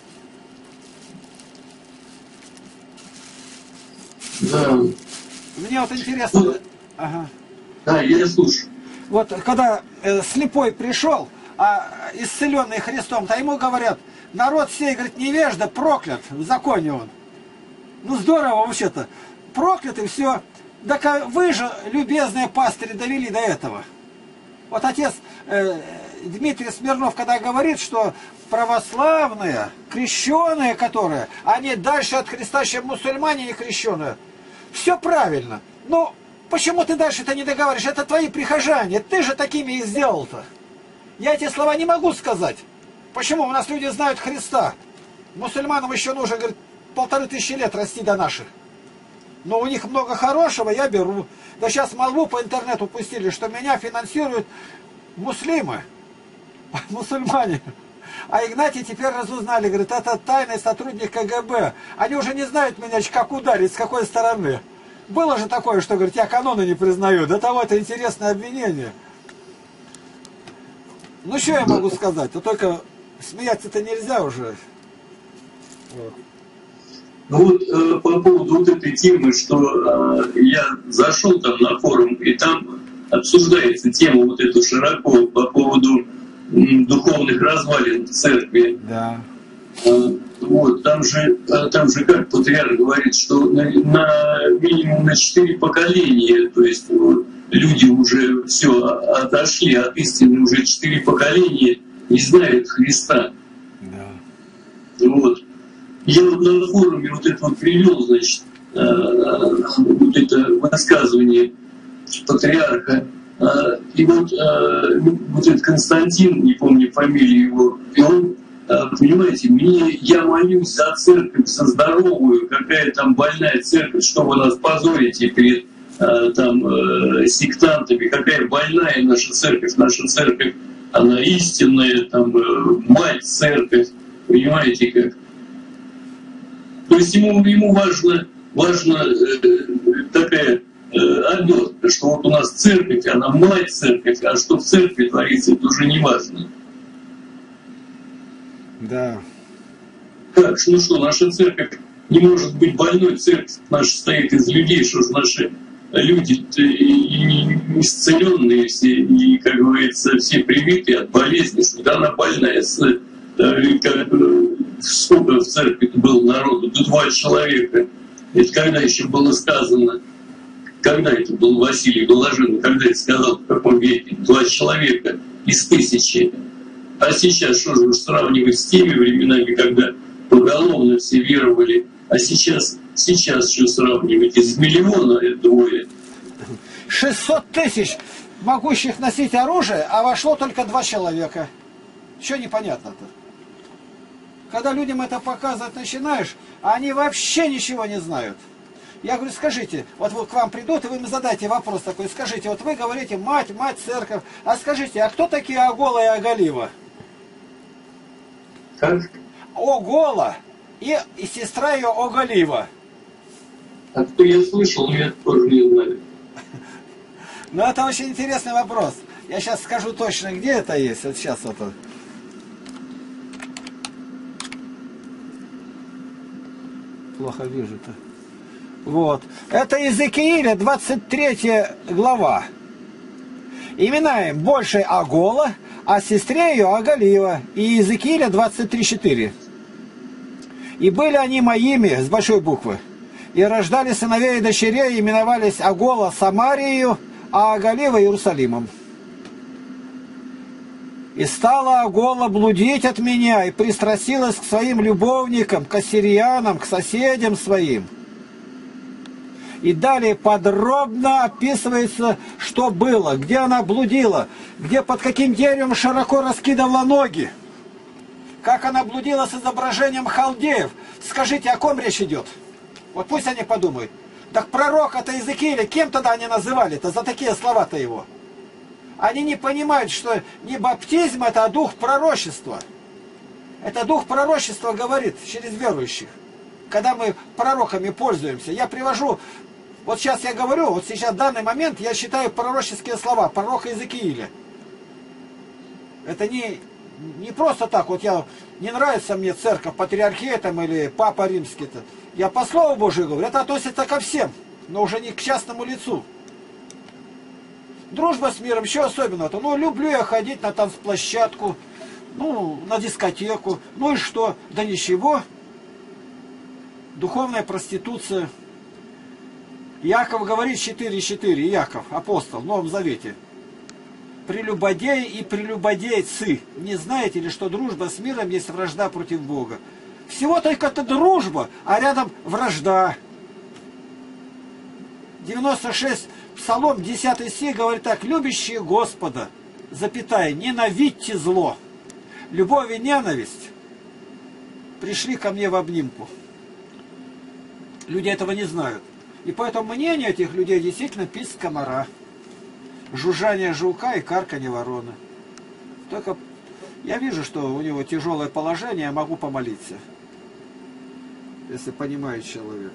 Да. Мне вот интересно... Ага. Да, я слушаю. Вот когда слепой пришел, а исцеленный Христом, то ему говорят, народ сей, говорит, невежда, проклят, в законе он. Ну здорово вообще-то. Проклят и все. Так вы же, любезные пастыри, довели до этого. Вот отец Дмитрий Смирнов, когда говорит, что православные, крещеные, которые, они дальше от Христа, чем мусульмане не крещеные. Все правильно. Но почему ты дальше-то не договариваешь? Это твои прихожане. Ты же такими их сделал-то. Я эти слова не могу сказать. Почему? У нас люди знают Христа. Мусульманам еще нужно, говорит, 1500 лет расти до наших. Но у них много хорошего, я беру. Да сейчас молву по интернету пустили, что меня финансируют муслимы, мусульмане. А Игнатий теперь разузнали, говорит, это тайный сотрудник КГБ. Они уже не знают меня, как ударить, с какой стороны. Было же такое, что, говорит, я каноны не признаю. До того это интересное обвинение. Ну, что я могу сказать? То только смеяться-то нельзя уже. Вот. Ну вот по поводу вот этой темы, что я зашел там на форум, и там обсуждается тема вот эту широко по поводу духовных развалин в церкви. Да. Вот, там же как патриарх говорит, что минимум на 4 поколения, то есть вот, люди уже все отошли от истины, уже 4 поколения не знают Христа. Да. Вот. Я вот на форуме вот это вот привел, значит, вот это высказывание патриарха. И вот этот Константин, не помню фамилию его, и он, понимаете, я молюсь за церковь, за здоровую, какая там больная церковь, что вы нас позорите перед там сектантами, какая больная наша церковь, она истинная, там, мать церковь, понимаете как. То есть ему важно такая обертка, что вот у нас церковь, она мать церковь, а что в церкви творится, это уже не важно. Да. Как? Ну что, наша церковь не может быть больной, церковь наша состоит из людей, что же наши люди и исцеленные все, и, как говорится, все привитые от болезни, что она больная. Сколько в церкви было народу? До 2 человека. Это когда еще было сказано, когда это был Василий Доложин, когда это сказал, в каком веке? 2 человека из 1000. А сейчас что же сравнивать с теми временами, когда поголовно все веровали, а сейчас что сравнивать? Из миллиона это 2. 600 тысяч могущих носить оружие, а вошло только 2 человека. Что непонятно-то? Когда людям это показывать начинаешь, они вообще ничего не знают. Я говорю, скажите, вот к вам придут, и вы им задайте вопрос такой, скажите, вот вы говорите, мать, церковь, а скажите, а кто такие Огола и Оголива? Как? Огола и сестра ее Оголива. А кто я слышал, но я тоже не знаю. Ну, это очень интересный вопрос. Я сейчас скажу точно, где это есть. Вот сейчас вот. Плохо вижу-то. Вот. Это Иезекииля, 23 глава. Имена им больше Агола, а сестре ее Агалива. И Иезекииля 23:4. И были они моими, с большой буквы. И рождали сыновей и дочерей, именовались Агола Самарию, а Агалива Иерусалимом. И стала Агола блудить от меня, и пристрастилась к своим любовникам, к ассириянам, к соседям своим. И далее подробно описывается, что было, где она блудила, где под каким деревом широко раскидывала ноги, как она блудила с изображением халдеев. Скажите, о ком речь идет? Вот пусть они подумают. Так пророка-то Иезекииля, кем тогда они называли-то за такие слова-то его? Они не понимают, что не баптизм это, а дух пророчества. Это дух пророчества говорит через верующих. Когда мы пророками пользуемся, я привожу, вот сейчас я говорю, вот сейчас в данный момент я считаю пророческие слова пророка Иезекииля. Это не просто так, вот я, не нравится мне церковь, патриархия там или папа римский-то. Я по слову Божию говорю, это относится ко всем, но уже не к частному лицу. Дружба с миром, еще особенно-то. Ну, люблю я ходить на танцплощадку, ну, на дискотеку. Ну и что? Да ничего. Духовная проституция. Яков говорит 4:4, Яков, апостол, в Новом Завете. Прелюбодеи и прелюбодейцы, не знаете ли, что дружба с миром есть вражда против Бога? Всего только это дружба, а рядом вражда. 96, Псалом 10 стих говорит так: любящие Господа, запятая, ненавидьте зло. Любовь и ненависть пришли ко мне в обнимку. Люди этого не знают. И поэтому мнение этих людей действительно писк комара, жужжание жука и карканье вороны. Только я вижу, что у него тяжелое положение, я могу помолиться, если понимает человек.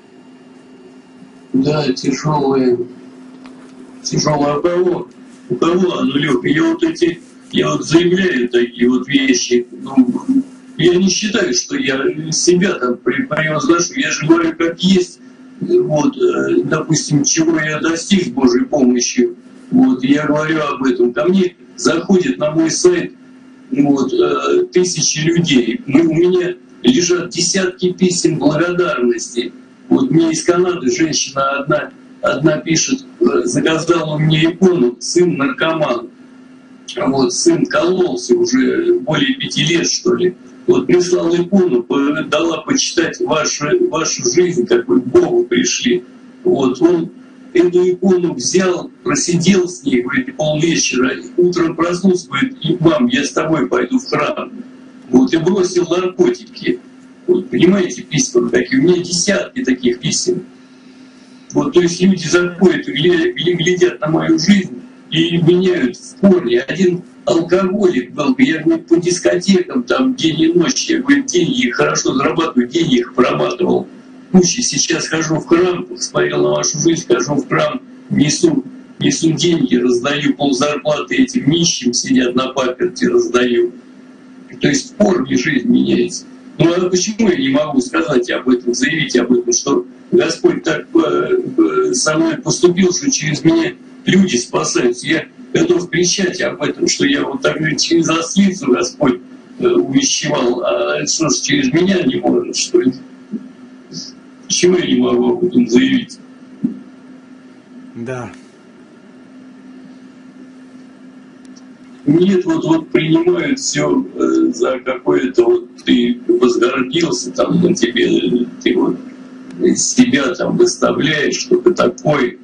Да, тяжелое. У кого? У кого оно, Лёх? Я вот заявляю такие вот вещи. Ну, я не считаю, что я себя там превозношу. Я же говорю, как есть. Вот, допустим, чего я достиг с Божьей помощью. Вот, я говорю об этом. Ко мне заходит на мой сайт вот, тысячи людей. У меня лежат десятки писем благодарности. Вот мне из Канады женщина одна пишет, заказала у меня икону, сын наркоман. Вот, сын кололся уже более 5 лет, что ли. Вот прислал икону, дала почитать вашу жизнь, как вы к Богу пришли. Вот он эту икону взял, просидел с ней, говорит, полвечера, утром проснулся, говорит, и мам, я с тобой пойду в храм. Вот, и бросил наркотики. Вот, понимаете, письма такие, у меня десятки таких писем. Вот, то есть люди заходят, глядят на мою жизнь и меняют в корне. Один алкоголик был, я говорю, по дискотекам там день и ночь, я говорю, деньги хорошо зарабатываю, деньги их проматывал. Куча, сейчас хожу в храм, посмотрел на вашу жизнь, хожу в храм, несу деньги, раздаю ползарплаты этим нищим, сидят на паперти, раздаю. То есть в корне жизнь меняется. Ну а почему я не могу сказать об этом, заявить об этом, что Господь так со мной поступил, что через меня люди спасаются. Я готов кричать об этом, что я вот так через ослицу Господь увещевал, а что ж через меня не может, что ли? Почему я не могу об этом заявить? Да. Нет, вот принимают все за какое-то вот ты возгордился, там на тебе, ты вот себя там выставляешь, что ты такой.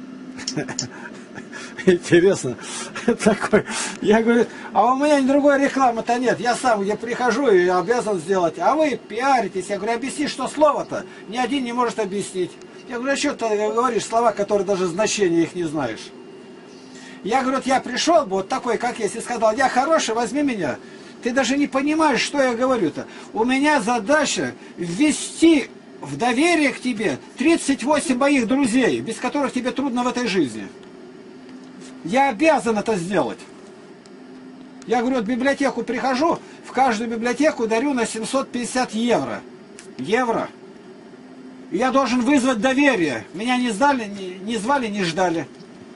Интересно. Такой. Я говорю, а у меня другой рекламы-то нет. Я сам где прихожу и обязан сделать. А вы пиаритесь. Я говорю, объясни, что слово-то. Ни один не может объяснить. Я говорю, а что ты говоришь слова, которые даже значения их не знаешь? Я говорю, вот я пришел бы вот такой, как есть, и сказал, я хороший, возьми меня. Ты даже не понимаешь, что я говорю-то. У меня задача ввести в доверие к тебе 38 моих друзей, без которых тебе трудно в этой жизни. Я обязан это сделать. Я говорю, вот в библиотеку прихожу, в каждую библиотеку дарю на 750 евро. Евро. Я должен вызвать доверие. Меня не звали, не ждали.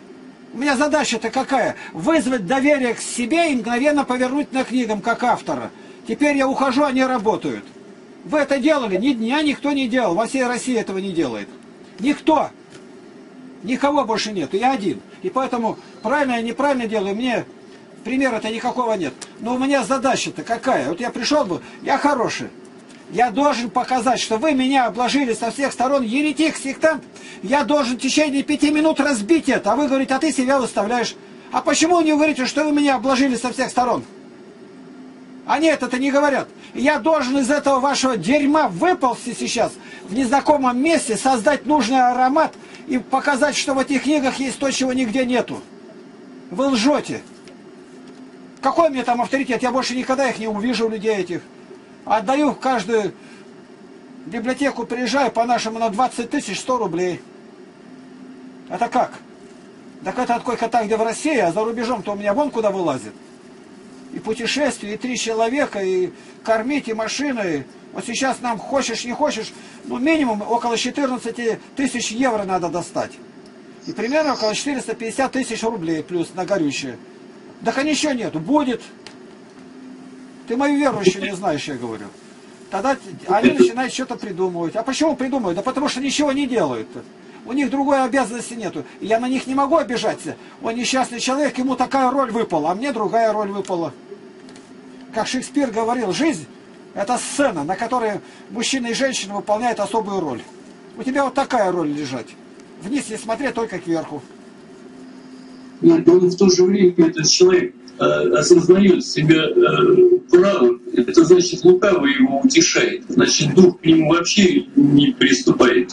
У меня задача-то какая? Вызвать доверие к себе и мгновенно повернуть на книгам, как автора. Теперь я ухожу, они работают. Вы это делали? Ни дня никто не делал. Во всей России этого не делает. Никто. Никого больше нет. Я один. И поэтому правильно я неправильно делаю, мне примера-то никакого нет. Но у меня задача-то какая? Вот я пришел бы, я хороший. Я должен показать, что вы меня обложили со всех сторон, еретик, сектант. Я должен в течение 5 минут разбить это. А вы говорите, а ты себя выставляешь. А почему не говорите, что вы меня обложили со всех сторон? Они это не говорят. Я должен из этого вашего дерьма выползти сейчас в незнакомом месте, создать нужный аромат и показать, что в этих книгах есть то, чего нигде нету. Вы лжете. Какой мне там авторитет? Я больше никогда их не увижу, людей этих. Отдаю в каждую библиотеку, приезжаю по-нашему на 20 тысяч 100 рублей. Это как? Так это только так, где в России, а за рубежом-то у меня вон куда вылазит. И путешествия, и 3 человека, и кормить, и машины. Вот сейчас нам, хочешь, не хочешь, ну минимум около 14 тысяч евро надо достать. И примерно около 450 тысяч рублей плюс на горючее. Так ничего нету. Будет. Ты мою веру еще не знаешь, я говорю. Тогда они начинают что-то придумывать. А почему придумывают? Да потому что ничего не делают. У них другой обязанности нету. И я на них не могу обижаться. Он несчастный человек, ему такая роль выпала, а мне другая роль выпала. Как Шекспир говорил, жизнь – это сцена, на которой мужчина и женщина выполняют особую роль. У тебя вот такая роль лежать. Вниз не смотреть, только кверху. Но в то же время этот человек осознает себя правым, это значит лукавый его утешает, значит дух к нему вообще не приступает.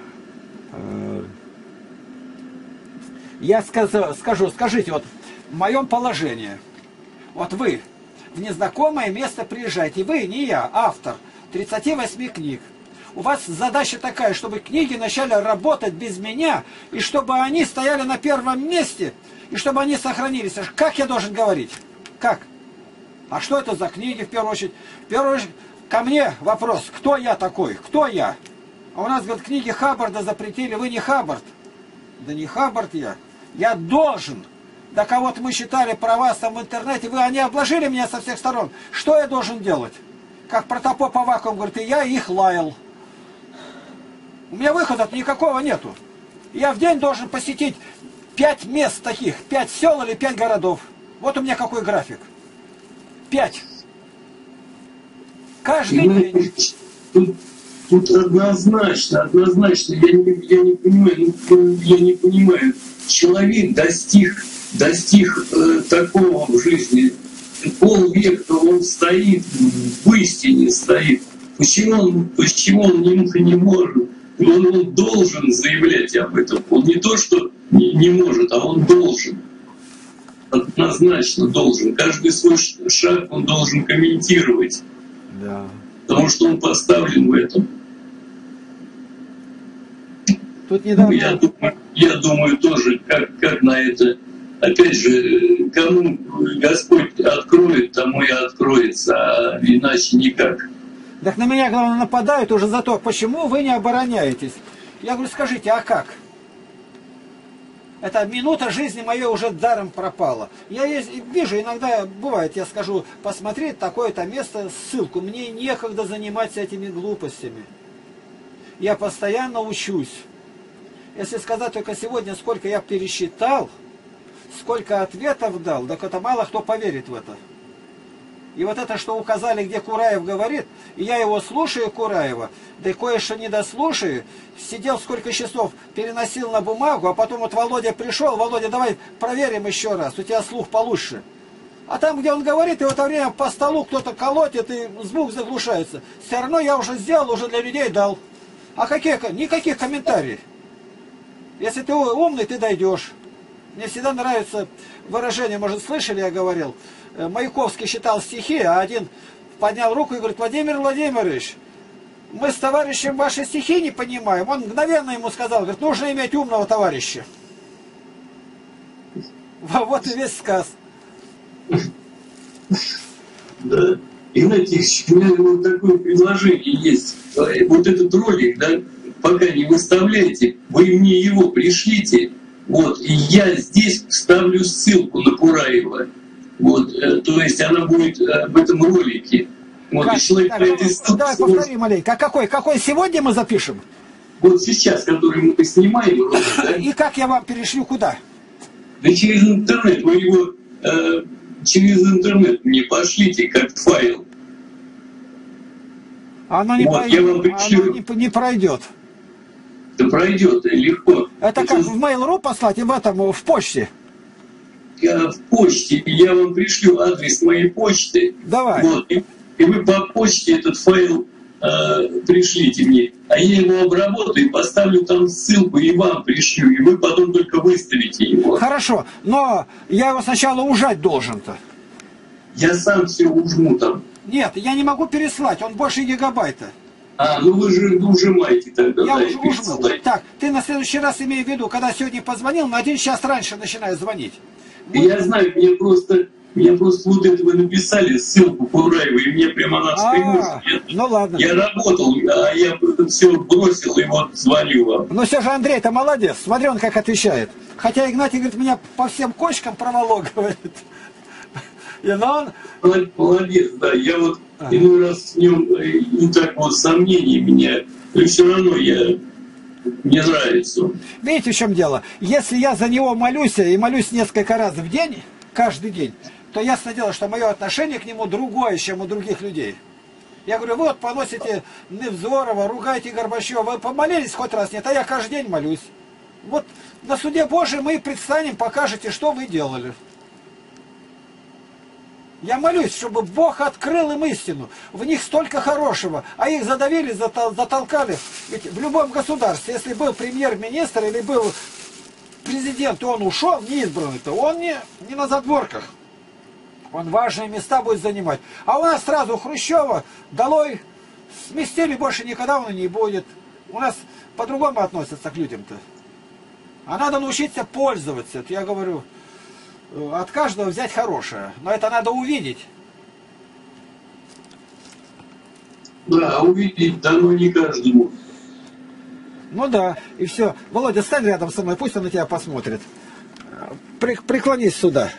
Я скажите, вот в моем положении, вот вы в незнакомое место приезжаете, вы, не я, автор 38 книг. У вас задача такая, чтобы книги начали работать без меня, и чтобы они стояли на первом месте, и чтобы они сохранились. Как я должен говорить? Как? А что это за книги в первую очередь? В первую очередь ко мне вопрос, кто я такой? Кто я? А у нас, говорят, книги Хаббарда запретили, вы не Хаббард. Да не Хаббард я. Я должен. Да кого-то мы считали про вас там в интернете, они обложили меня со всех сторон. Что я должен делать? Как протопоп Авакум говорит, и я их лаял. У меня выхода никакого нету. Я в день должен посетить 5 мест таких, 5 сел или 5 городов. Вот у меня какой график. 5. Каждый день. Тут однозначно, я не понимаю. Человек достиг такого в жизни, полвека он стоит, в истине стоит. Почему он не может? Он должен заявлять об этом. Он не то, что не может, а он должен. Однозначно должен. Каждый свой шаг он должен комментировать. Да. Потому что он поставлен в этом. Тут недавно... Я думаю тоже, как на это. Опять же, кому Господь откроет, тому и откроется, а иначе никак. Так на меня, главное, нападают уже за то, почему вы не обороняетесь. Я говорю, скажите, а как? Эта минута жизни моей уже даром пропала. Я вижу, иногда бывает, я скажу, посмотреть такое-то место, ссылку. Мне некогда заниматься этими глупостями. Я постоянно учусь. Если сказать только сегодня, сколько я пересчитал, сколько ответов дал, так это мало кто поверит в это. И вот это, что указали, где Кураев говорит, и я его слушаю, Кураева, да и кое-что не дослушаю, сидел сколько часов, переносил на бумагу, а потом вот Володя пришел, Володя, давай проверим еще раз, у тебя слух получше. А там, где он говорит, и в это время по столу кто-то колотит, и звук заглушается. Все равно я уже сделал, уже для людей дал. А никаких комментариев. Если ты умный, ты дойдешь. Мне всегда нравится выражение, может, слышали, я говорил, Маяковский читал стихи, а один поднял руку и говорит, Владимир Владимирович, мы с товарищем ваши стихи не понимаем. Он мгновенно ему сказал, говорит, нужно иметь умного товарища. Вот и весь сказ. Да. Игнатьевич, у меня вот такое предложение есть. Вот этот ролик, да, пока не выставляйте, вы мне его пришлите, Вот, и я здесь ставлю ссылку на Кураева. Вот, то есть она будет в этом ролике. Вот, и человек так, по этой ссылке давай повтори маленько. А какой сегодня мы запишем? Вот сейчас, который мы снимаем ролик, да? И как я вам перешлю куда? Да через интернет. Вы его через интернет мне пошлите как файл. Оно не, Вот, я вам пришлю. оно не пройдет. Да пройдет, легко. Это как в Mail.ru послать и в почте? В почте. Я вам пришлю адрес моей почты. Давай. Вот, и вы по почте этот файл пришлите мне. А я его обработаю, поставлю там ссылку и вам пришлю. И вы потом только выставите его. Хорошо, но я его сначала ужать должен-то. Я сам все ужму там. Нет, я не могу переслать, он больше гигабайта. Ну вы же ужимаете тогда. Я да, уже ужму. Так, ты на следующий раз имей в виду, когда сегодня позвонил, на 1 час раньше начинаю звонить. Я знаю, мне просто вот это вы написали, ссылку Кураева, и мне прямо она вспомнила. Ну ладно. Я работал, а я все бросил, и вот звоню вам. Но все же Андрей-то молодец, смотри, он как отвечает. Хотя Игнатий, говорит, меня по всем кочкам проволок, говорит. Но он... Молодец, да. Я вот иной раз с ним не так вот сомнений меня, но все равно мне нравится. Видите, в чем дело? Если я за него молюсь, и молюсь несколько раз в день, каждый день, то ясно дело, что мое отношение к нему другое, чем у других людей. Я говорю, вы вот поносите Невзорова, ругаете Горбачева, вы помолились хоть раз? Нет, а я каждый день молюсь. Вот на суде Божьем мы предстанем, покажете, что вы делали. Я молюсь, чтобы Бог открыл им истину. В них столько хорошего, а их задавили, затолкали. Ведь в любом государстве, если был премьер-министр или был президент, и он ушел, не избранный-то, он не на задворках. Он важные места будет занимать. А у нас сразу Хрущева долой, сместили, больше никогда он не будет. У нас по-другому относятся к людям-то. А надо научиться пользоваться. Это я говорю, от каждого взять хорошее. Но это надо увидеть. Да, увидеть дано не каждому. Ну да, и все. Володя, стань рядом со мной, пусть он на тебя посмотрит. Преклонись сюда.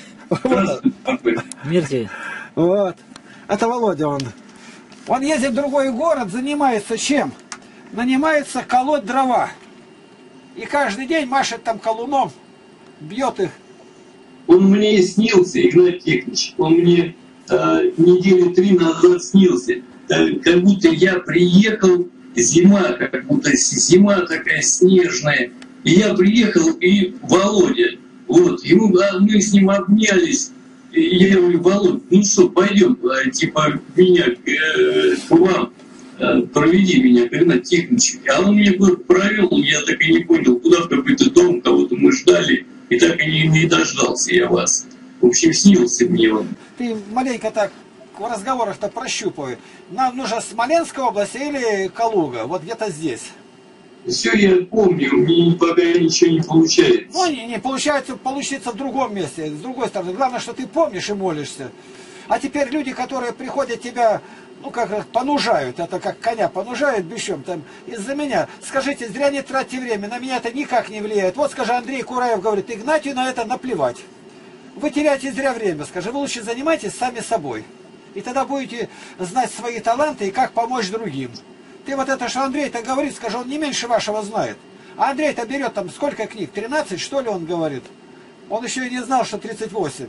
Мир. Вот. Это Володя, он ездит в другой город, занимается чем? Нанимается колоть дрова. И каждый день машет там колуном, бьет их. Он мне снился, Игнатий Тихонович. Он мне недели 3 назад снился. Как будто я приехал, зима, как будто зима такая снежная. И я приехал, и Володя, вот, мы с ним обнялись. И я говорю, Володь, ну что, пойдем, типа, меня к вам, проведи меня, Игнатий Тихонович. А он меня куда-то провел, я так и не понял, куда, в какой-то дом, кого-то мы ждали, и так и не дождался я вас. В общем, снился мне он. Ты маленько так в разговорах-то прощупывай. Нам нужно Смоленская область или Калуга, вот где-то здесь. Все я помню, мне пока ничего не получается. Ну, не получается получиться в другом месте, с другой стороны. Главное, что ты помнишь и молишься. А теперь люди, которые приходят тебя, ну, как понужают, это как коня понужают бещом, там, из-за меня. Скажите, зря не тратьте время, на меня это никак не влияет. Вот, скажи, Андрей Кураев говорит, Игнатию на это наплевать. Вы теряете зря время, скажи, вы лучше занимайтесь сами собой. И тогда будете знать свои таланты и как помочь другим. Ты вот это, что Андрей-то говорит, скажи, он не меньше вашего знает. А Андрей-то берет там сколько книг? 13, что ли, он говорит? Он еще и не знал, что 38.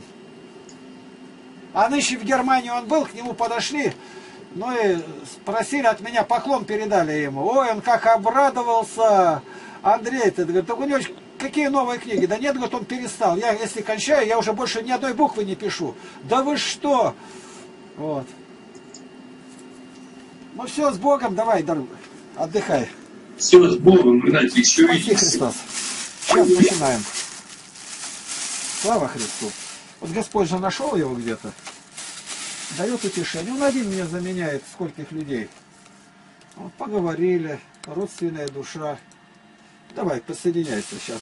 А нынче в Германии он был, к нему подошли, ну и спросили от меня, поклон передали ему. Ой, он как обрадовался. Андрей-то, говорит, у него какие новые книги? Да нет, говорит, он перестал. Я, если кончаю, я уже больше ни одной буквы не пишу. Да вы что? Вот. Ну все, с Богом, давай, дорогой, отдыхай. Все, с Богом, Игнатий, еще Спаси видите. Христос. Сейчас начинаем. Слава Христу. Вот Господь же нашел его где-то, дает утешение. Он один меня заменяет, скольких людей. Вот поговорили, родственная душа. Давай, подсоединяйся сейчас.